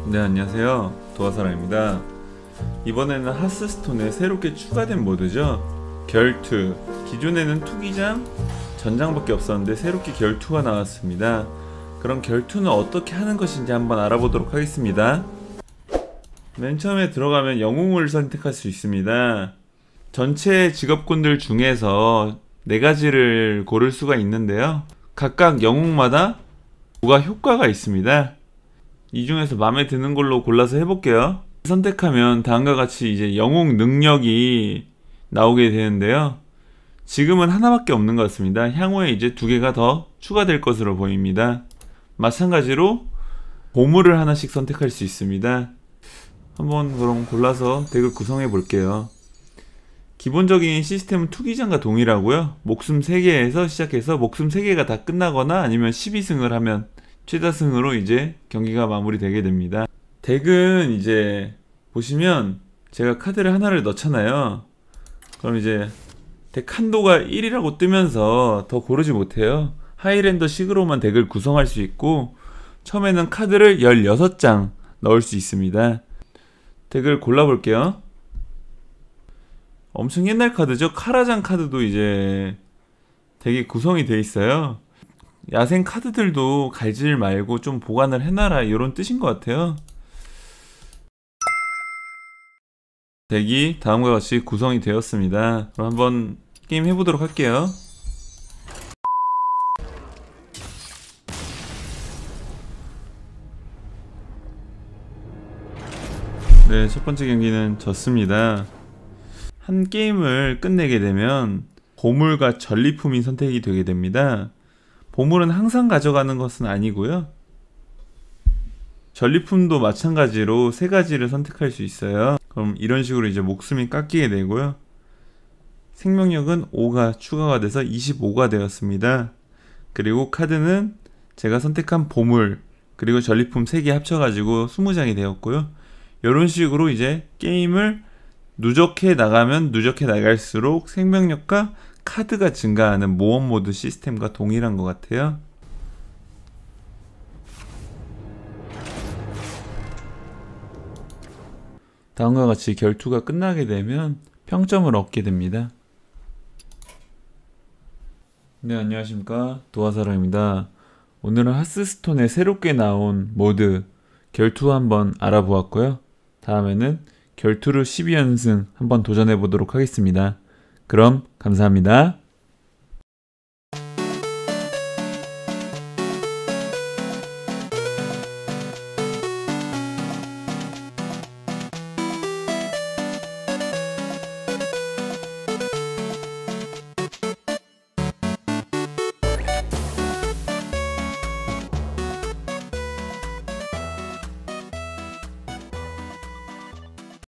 네, 안녕하세요. 도화사랑입니다. 이번에는 하스스톤에 새롭게 추가된 모드죠. 결투. 기존에는 투기장, 전장밖에 없었는데 새롭게 결투가 나왔습니다. 그럼 결투는 어떻게 하는 것인지 한번 알아보도록 하겠습니다. 맨 처음에 들어가면 영웅을 선택할 수 있습니다. 전체 직업군들 중에서 4가지를 고를 수가 있는데요. 각각 영웅마다 뭐가 효과가 있습니다. 이 중에서 마음에 드는 걸로 골라서 해볼게요. 선택하면 다음과 같이 이제 영웅 능력이 나오게 되는데요. 지금은 하나밖에 없는 것 같습니다. 향후에 이제 2개가 더 추가될 것으로 보입니다. 마찬가지로 보물을 하나씩 선택할 수 있습니다. 한번 그럼 골라서 덱을 구성해 볼게요. 기본적인 시스템은 투기장과 동일하고요. 목숨 3개에서 시작해서 목숨 3개가 다 끝나거나 아니면 12승을 하면 최다승으로 이제 경기가 마무리되게 됩니다. 덱은 이제 보시면 제가 카드를 하나를 넣잖아요. 그럼 이제 덱 한도가 1이라고 뜨면서 더 고르지 못해요. 하이랜더 식으로만 덱을 구성할 수 있고, 처음에는 카드를 16장 넣을 수 있습니다. 덱을 골라볼게요. 엄청 옛날 카드죠. 카라잔 카드도 이제 덱이 구성이 돼 있어요. 야생 카드들도 갈질 말고 좀 보관을 해놔라, 이런 뜻인 것 같아요. 덱이 다음과 같이 구성이 되었습니다. 그럼 한번 게임 해보도록 할게요. 네, 첫 번째 경기는 졌습니다. 한 게임을 끝내게 되면 보물과 전리품이 선택이 되게 됩니다. 보물은 항상 가져가는 것은 아니고요. 전리품도 마찬가지로 3가지를 선택할 수 있어요. 그럼 이런 식으로 이제 목숨이 깎이게 되고요. 생명력은 5가 추가가 돼서 25가 되었습니다. 그리고 카드는 제가 선택한 보물 그리고 전리품 3개 합쳐가지고 20장이 되었고요. 이런 식으로 이제 게임을 누적해 나가면 누적해 나갈수록 생명력과 카드가 증가하는 모험 모드 시스템과 동일한 것 같아요. 다음과 같이 결투가 끝나게 되면 평점을 얻게 됩니다. 네, 안녕하십니까, 도화사랑입니다. 오늘은 하스스톤에 새롭게 나온 모드 결투 한번 알아보았고요. 다음에는 결투로 12연승 한번 도전해 보도록 하겠습니다. 그럼 감사합니다.